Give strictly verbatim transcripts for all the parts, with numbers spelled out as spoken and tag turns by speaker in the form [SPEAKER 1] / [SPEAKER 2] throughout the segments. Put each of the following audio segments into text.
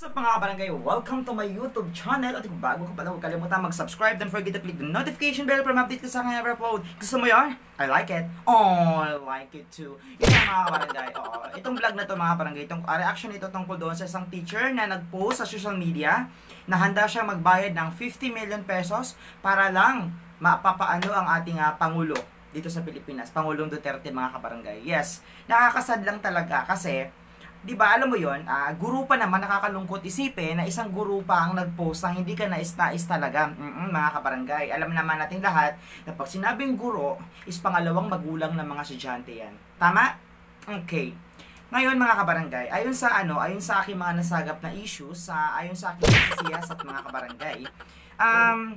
[SPEAKER 1] What's up mga kabarangay? Welcome to my YouTube channel. At kung bago ka pala, huwag kalimutan mag-subscribe. Don't forget to click the notification bell para ma-update ka sa aking ever upload. Gusto mo yun? I like it. Oh, I like it too. Yun nga mga kabarangay. Oo, itong vlog na to mga kabarangay, itong uh, reaction ito tungkol doon sa isang teacher na nag-post sa social media na handa siya magbayad ng fifty million pesos para lang mapapaano ang ating uh, Pangulo dito sa Pilipinas. Pangulong Duterte mga kabarangay. Yes, nakakasad lang talaga kasi di ba, alam mo yon, uh, guru pa naman, nakakalungkot isipin na isang guru pa ang nag-post na hindi ka nais-nais talaga, mm-mm, mga kabarangay. Alam naman natin lahat na pag sinabing guro, is pangalawang magulang ng mga estudyante yan. Tama? Okay. Ngayon mga kabarangay, ayon sa ano, ayon sa aking mga nasagap na issues, sa ayon sa aking siyas at mga kabarangay, um,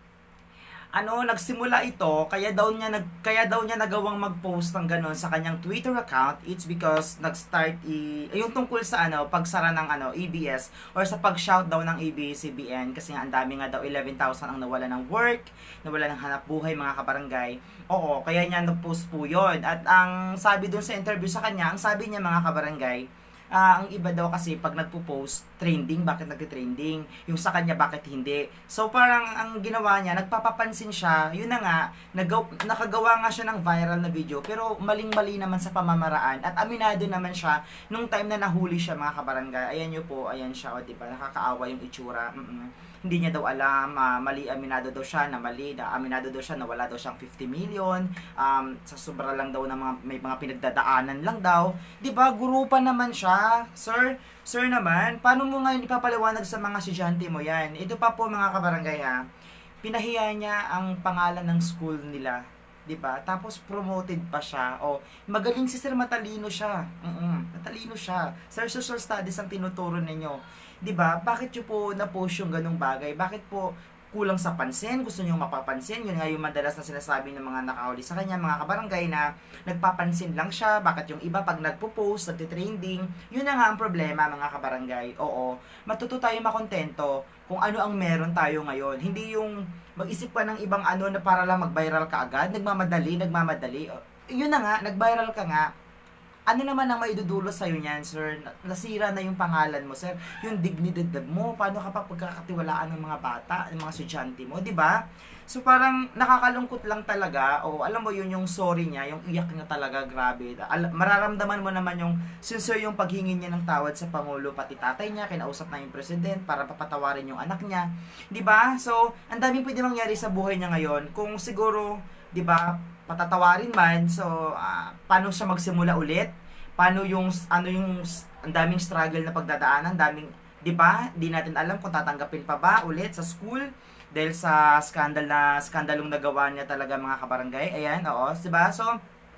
[SPEAKER 1] ano, nagsimula ito, kaya daw niya nag kaya daw niya nagawang mag-post ng ganun sa kanyang Twitter account. It's because nag-start i yung tungkol sa ano, pagsara ng ano, A B S or sa pag-shout daw ng A B S C B N kasi nga ang dami nga daw eleven thousand ang nawala ng work, nawala ng hanap buhay mga kabarangay. Oo, kaya niya nag-post po 'yon. At ang sabi doon sa interview sa kanya, ang sabi niya mga kabarangay, Uh, ang iba daw kasi pag nagpo-post, trending, bakit nagte-trending? Yung sa kanya, bakit hindi? So, parang ang ginawa niya, nagpapapansin siya, yun na nga, nagaw, nakagawa nga siya ng viral na video, pero maling-mali naman sa pamamaraan. At aminado naman siya, nung time na nahuli siya mga kabarangay, ayan nyo po, ayan siya, o diba, nakakaawa yung itsura. Mm-mm. Hindi niya daw alam, uh, mali, aminado daw siya, na mali, na aminado daw siya, na wala daw siyang fifty million, um, sa sobra lang daw ng mga, may mga pinagdadaanan lang daw. Diba, guru pa naman siya, sir, sir naman, paano mo ngayon ipapaliwanag sa mga estudyante mo yan? Ito pa po mga kabarangay ha, pinahiya niya ang pangalan ng school nila, diba? Tapos promoted pa siya. O, magaling si sir, matalino siya. Mm-mm, matalino siya. Sir, social studies ang tinuturo ninyo. Diba? Bakit nyo po na-post yung ganung bagay? Bakit po kulang sa pansin? Gusto nyo mapapansin? Yun nga yung madalas na sinasabi ng mga nakahuli sa kanya, mga kabarangay, na nagpapansin lang siya. Bakit yung iba pag nagpo-post, nagtitrending? Yun na nga ang problema mga kabarangay. Oo, matuto tayo makontento kung ano ang meron tayo ngayon. Hindi yung mag-isip ka ng ibang ano na para lang mag-viral ka agad. Nagmamadali, nagmamadali. Yun na nga, nag-viral ka nga. Ano naman ang maidudulo sa'yo niyan, sir? Nasira na yung pangalan mo, sir. Yung dignidad mo, paano ka pa pagkakatiwalaan ng mga bata, ng mga estudyante mo, di ba? So parang nakakalungkot lang talaga, o alam mo yun yung sorry niya, yung iyak niya talaga, grabe. Al mararamdaman mo naman yung sincere yung paghingi niya ng tawad sa Pangulo, pati tatay niya, kinausap na yung president para papatawarin yung anak niya, di ba? So, ang daming pwede mangyari sa buhay niya ngayon, kung siguro, di ba, patatawarin man, so uh, paano siya magsimula ulit? Paano yung ano yung ang daming struggle na pagdadaanan, daming 'di ba? Di natin alam kung tatanggapin pa ba ulit sa school dahil sa scandal na skandalong nagawa niya talaga mga kabarangay. Ayan, oo, 'di ba? So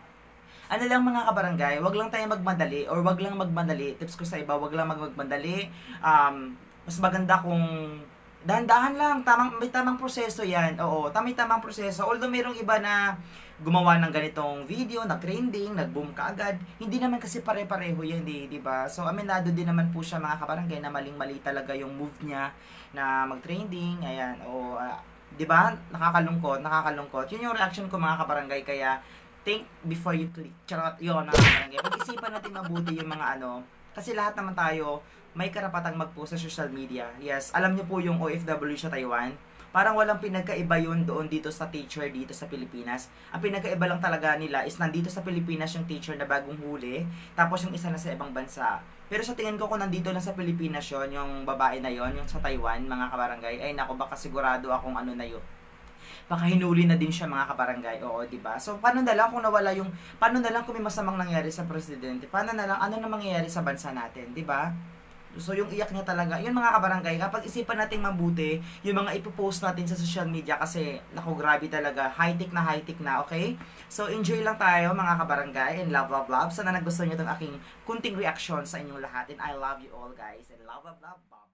[SPEAKER 1] ano lang mga kabarangay, wag lang tayo magmadali or wag lang magmadali. Tips ko sa iba, wag lang magmadali. Um, mas maganda kung dahan-dahan lang, tamang, may tamang proseso yan. Oo, tamang tamang proseso. Although mayroong iba na gumawa ng ganitong video, nag-trending, nag-boom kaagad, hindi naman kasi pare-pareho yan, di, di ba? So, aminado din naman po siya mga kabarangay na maling-mali talaga yung move niya na mag-trending, ayan, o, uh, di ba? Nakakalungkot, nakakalungkot. Yun yung reaction ko mga kabarangay, kaya think before you click. Charot, yun, mga kabarangay. Pag-isipan natin mabuti yung mga ano, kasi lahat naman tayo may karapatang mag-post sa social media. Yes, alam niyo po yung O F W sa Taiwan. Parang walang pinagkaiba yun doon dito sa teacher dito sa Pilipinas. Ang pinagkaiba lang talaga nila is nandito sa Pilipinas yung teacher na bagong huli, tapos yung isa na sa ibang bansa. Pero sa tingin ko kung nandito lang sa Pilipinas yun, yung babae na yon, yung sa Taiwan, mga kabarangay, ay nako, baka sigurado akong ano na yun. Baka hinuli na din siya mga kabarangay. Oo, di ba? So paano na lang kung nawala yung paano na lang kung may masamang nangyari sa presidente? Paano na lang ano na mangyayari sa bansa natin, di ba? So yung iyak niya talaga, yun mga kabarangay, kapag isipan natin mabuti, yung mga ipopost natin sa social media kasi, naku grabe talaga, high-tech na high-tech na, okay? So enjoy lang tayo mga kabarangay, and love, love, love. Sana nagustuhan niyo itong aking kunting reaction sa inyong lahat, and I love you all guys, and love, love, love, bye.